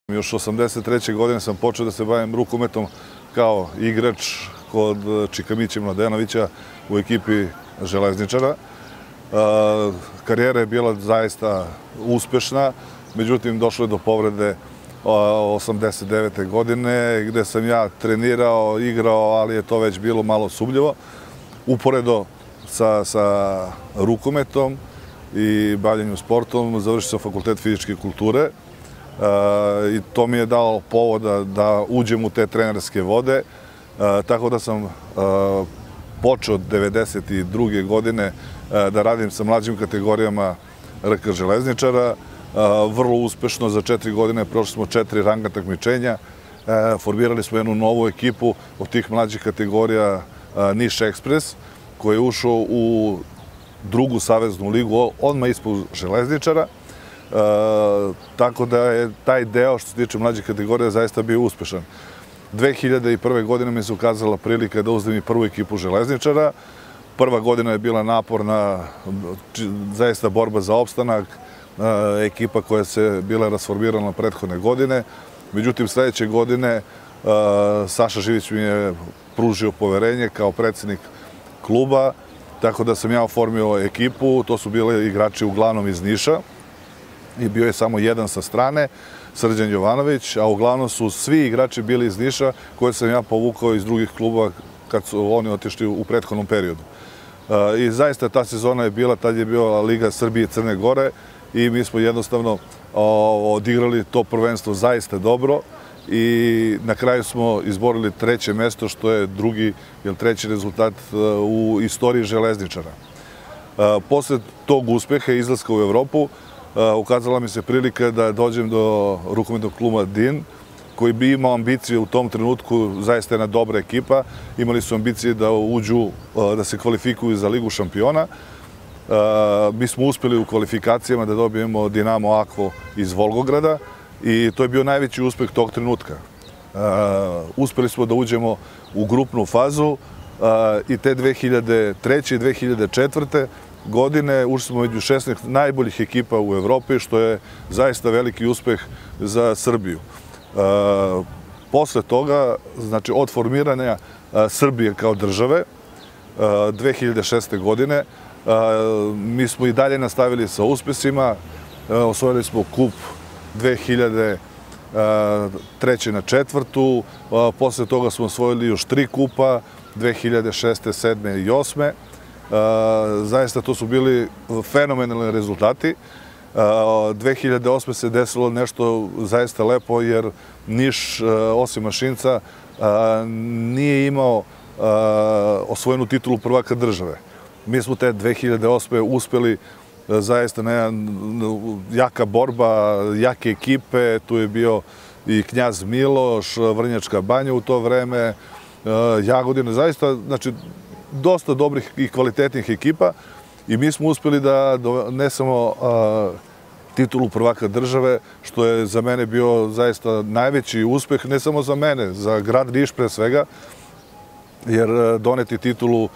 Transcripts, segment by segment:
Još 1983. godine sam počeo da se bavim rukometom kao igrač kod Čika Mladenovića u ekipi Železničara. Karijera je bila zaista uspešna, međutim došlo je do povrede 1989. godine gde sam ja trenirao, igrao, ali je to već bilo malo sumnjivo. Uporedo sa rukometom i bavljenjem sportom završio sam fakultet fizičke kulture. I to mi je dalo povoda da uđem u te trenerske vode, tako da sam počeo od 1992. godine da radim sa mlađim kategorijama RK Železničara. Vrlo uspešno, za 4 godine prošli smo 4 ranga takmičenja, formirali smo jednu novu ekipu od tih mlađih kategorija Niš Ekspres, koji je ušao u drugu saveznu ligu odmah ispod Železničara. Tako da je taj deo što se tiče mlađih kategorija zaista bio uspešan. 2001. godine mi se ukazala prilika da uzmem i prvu ekipu Železničara. Prva godina je bila naporna, zaista borba za opstanak, ekipa koja se bila rasformirana prethodne godine. Međutim, sledeće godine Saša Živić mi je pružio poverenje kao predsednik kluba, tako da sam ja oformio ekipu. To su bili igrači uglavnom iz Niša i bio je samo jedan sa strane, Srđan Jovanović, a uglavnom su svi igrači bili iz Niša koje sam ja povukao iz drugih klubova kad su oni otišli u prethodnom periodu. I zaista ta sezona je bila, tad je bila Liga Srbije i Crne Gore i mi smo jednostavno odigrali to prvenstvo zaista dobro i na kraju smo izborili 3. mesto, što je drugi ili 3. rezultat u istoriji Železničara. Posle tog uspeha i izlaska u Evropu ukazala mi se prilika da dođem do rukometnog kluba DIN, koji bi imao ambicije u tom trenutku, zaista jedna dobra ekipa. Imali su ambicije da uđu, da se kvalifikuju za Ligu šampiona. Mi smo uspeli u kvalifikacijama da dobijemo Dinamo Akvo iz Volgograda i to je bio najveći uspeh tog trenutka. Uspeli smo da uđemo u grupnu fazu i te 2003. i 2004. godine ušli smo među 16 najboljih ekipa u Evropi, što je zaista veliki uspeh za Srbiju. Posle toga, znači od formiranja Srbije kao države, 2006. godine, mi smo i dalje nastavili sa uspesima. Osvojili smo kup 2003. na 4. Posle toga smo osvojili još 3 kupa, 2006. 7. i 8. Zaista to su bili fenomenalni rezultati. 2008. se desilo nešto zaista lepo jer Niš, osim Mašinca, nije imao osvojenu titulu prvaka države. Mi smo te 2008. uspeli zaista na jedan jaka borba, jake ekipe, tu je bio i Knjaz Miloš, Vrnjačka Banja u to vreme, Jagodina, zaista, znači, dosta dobrih i kvalitetnih ekipa i mi smo uspeli da donesemo titulu prvaka države, što je za mene bio zaista najveći uspeh, ne samo za mene, za grad Niš pre svega, jer doneti titulu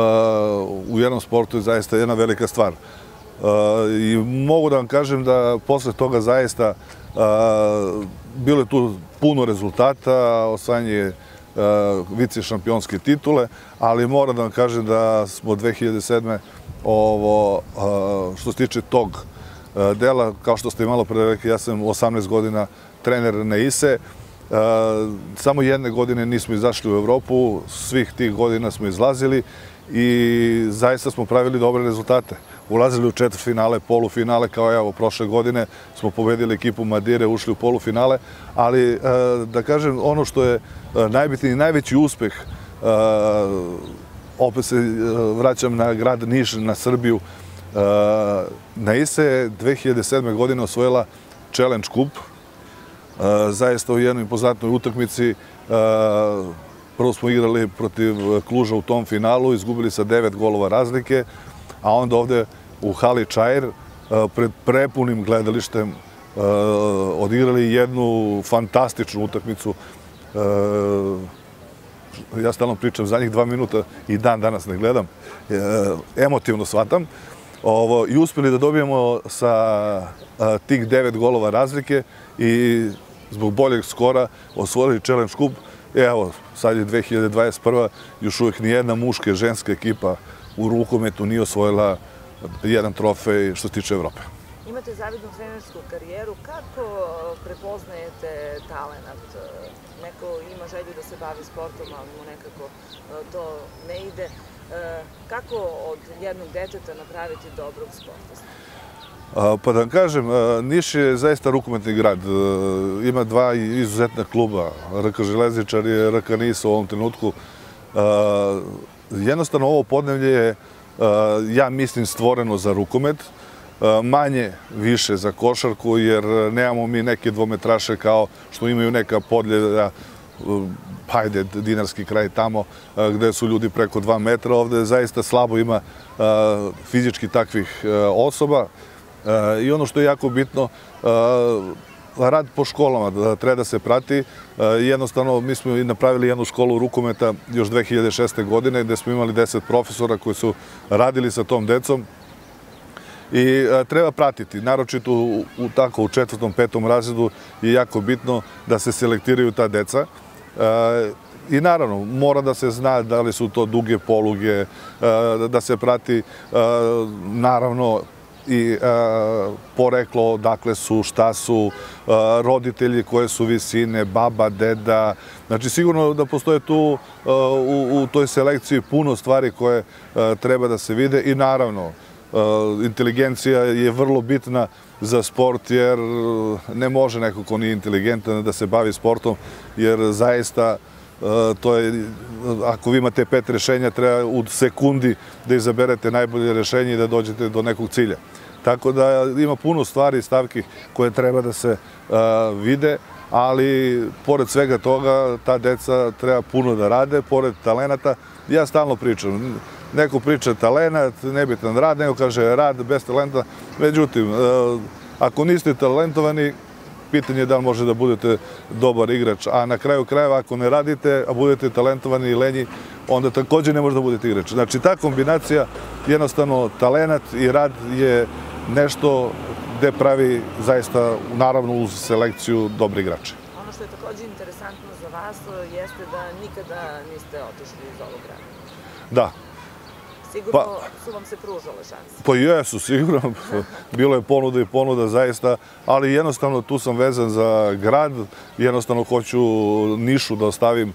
u jednom sportu je zaista jedna velika stvar. I mogu da vam kažem da posle toga zaista bilo je tu puno rezultata, osvajanje vice šampionske titule, ali moram da vam kažem da smo 2007. Što se tiče tog dela, kao što ste malo pre rekli, ja sam 18 godina trener Neise. Samo jedne godine nismo izašli u Evropu, svih tih godina smo izlazili i zaista smo pravili dobre rezultate. Ulazili u četvrtfinale, polufinale, kao evo prošle godine smo pobedili ekipu Madire, ušli u polufinale, ali da kažem ono što je najbitniji i najveći uspeh, opet se vraćam na grad Niš, na Srbiju, Neise je 2007. godine osvojila Challenge Cup, zaista u jednoj impozantnoj utakmici. Prvo smo igrali protiv Kluža u tom finalu, izgubili sa 9 golova razlike, a onda ovde u hali Čair pred prepunim gledalištem odigrali jednu fantastičnu utakmicu. Ja stalno pričam zadnjih 2 minuta i dan danas ne gledam, emotivno shvatam. I uspeli da dobijemo sa tih 9 golova razlike i zbog boljeg skora osvojili Challenge Cup. Evo, sad je 2021. Još uvijek nijedna muška i ženska ekipa u rukometu nije osvojila jedan trofej što se tiče Evrope. Imate zavidnu trenersku karijeru. Kako prepoznajete talenat? Neko ima želju da se bavi sportom, ali mu nekako to ne ide. Kako od jednog deteta napraviti dobrog sportista? Pa da vam kažem, Niš je zaista rukometni grad. Ima dva izuzetna kluba, RK Železničar i RK Nis u ovom trenutku. Jednostavno ovo podneblje je, ja mislim, stvoreno za rukomet, manje više za košarku, jer nemamo mi neke dvometraše kao što imaju neka podljeja, hajde, Dinarski kraj tamo, gde su ljudi preko 2 metra. Ovde zaista slabo ima fizički takvih osoba. I ono što je jako bitno, rad po školama treba da se prati. Jednostavno, mi smo napravili jednu školu rukometa još 2006. godine, gde smo imali 10 profesora koji su radili sa tom decom. I treba pratiti, naročito u 4., 5. razredu je jako bitno da se selektiraju ta deca. I naravno, mora da se zna da li su to duge poluge, da se prati naravno i poreklo, odakle su, šta su, roditelji, koje su visine, baba, deda. Znači, sigurno da postoje tu u toj selekciji puno stvari koje treba da se vide i naravno, inteligencija je vrlo bitna za sport, jer ne može neko ko nije inteligentan da se bavi sportom, jer zaista to je, ako vi imate 5 rešenja, treba u sekundi da izaberete najbolje rešenje i da dođete do nekog cilja. Tako da ima puno stvari i stavki koje treba da se vide, ali pored svega toga ta deca treba puno da rade, pored talenata. Ja stalno pričam, neko priča talenat, nebitan rad, neko kaže rad bez talenta. Međutim, ako niste talentovani, pitanje je da li može da budete dobar igrač, a na kraju krajeva ako ne radite, a budete talentovani i lenji, onda također ne može da budete igrač. Znači, ta kombinacija, jednostavno, talenat i rad je nešto gde pravi zaista, naravno uz selekciju, dobri igrače. Ono što je također interesantno za vas jeste da nikada niste otišli iz ovog grada. Da. Sigurno su vam se pružale šanse. Pa jesu, sigurno. Bilo je ponuda i ponuda, zaista, ali jednostavno tu sam vezan za grad, jednostavno hoću Nišu da ostavim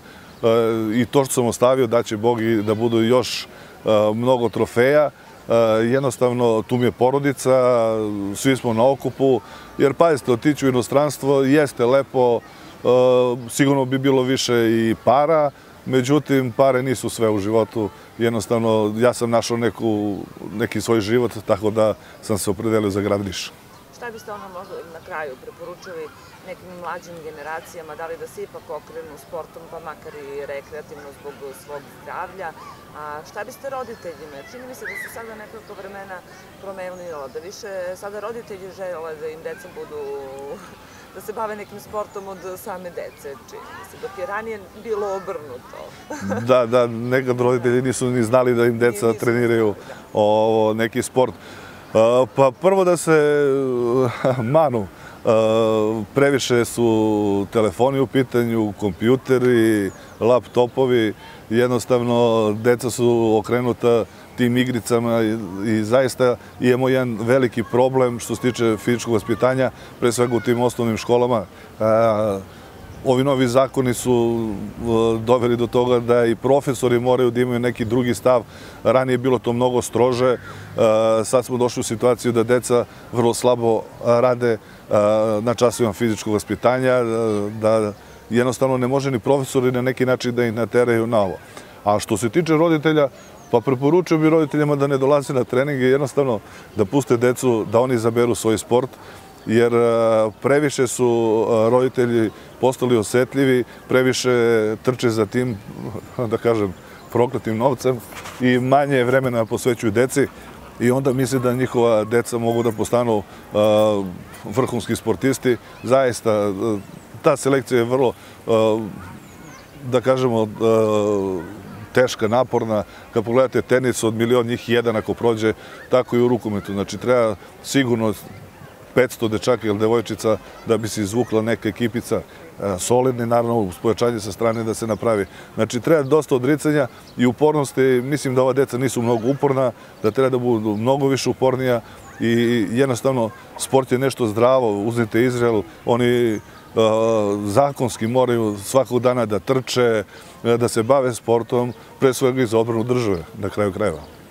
i to što sam ostavio da će Bog i da budu još mnogo trofeja. Jednostavno, tu mi je porodica, svi smo na okupu, jer pazite, otići u inostranstvo jeste lepo, sigurno bi bilo više i para, međutim, pare nisu sve u životu. Jednostavno, ja sam našao neki svoj život, tako da sam se opredelio za grad Niš. Šta biste ono možda na kraju preporučili nekim mlađim generacijama, da li da se ipak okrenu sportom, pa makar i rekreativno zbog svog zdravlja? A šta biste roditeljima? Čini mi se da se sada nekoliko vremena promenilo, da više sada roditelji žele da im deca budu, da se bave nekim sportom od same dece, čini mi se, dok je ranije bilo obrnuto. Da, nekad roditelji nisu ni znali da im deca treniraju neki sport. Pa prvo da se manu. Previše su telefoni u pitanju, kompjuteri, laptopovi. Jednostavno, deca su okrenuta tim igricama i zaista imamo jedan veliki problem što se tiče fizičkog vaspitanja, pre svega u tim osnovnim školama. Ovi novi zakoni su doveli do toga da i profesori moraju da imaju neki drugi stav. Ranije je bilo to mnogo strože. Sad smo došli u situaciju da deca vrlo slabo rade na časovima fizičkog vaspitanja, da jednostavno ne može ni profesori na neki način da ih nateraju na ovo. A što se tiče roditelja, pa preporučujem bi roditeljima da ne dolaze na treninge, jednostavno da puste decu, da oni izaberu svoj sport, jer previše su roditelji postali osetljivi, previše trče za tim, da kažem, prokletim novcem i manje vremena posvećuju deci i onda misle da njihova deca mogu da postanu vrhunski sportisti. Zaista, ta selekcija je vrlo, da kažemo, teška, naporna. Kad pogledate tenis, od milion njih jedan ako prođe, tako i u rukometu. Znači, treba sigurno 500 dečaka ili devojčica da bi se izvukla neka ekipica solidni, naravno uz pojačanje sa strane da se napravi. Znači, treba dosta odricanja i upornosti. Mislim da ova deca nisu mnogo uporna, da treba da budu mnogo više upornija i jednostavno sport je nešto zdravo. Uzmite Izrael, oni zakonski moraju svakog dana da trče, da se bave sportom, pre svega i za odbranu države, na kraju krajeva.